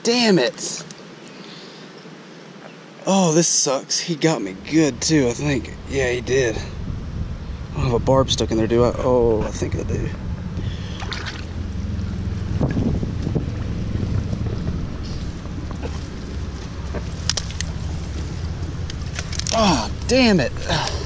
damn it. Oh, this sucks. He got me good too, I think. Yeah, he did. I don't have a barb stuck in there, do I? Oh, I think I do. Oh, damn it.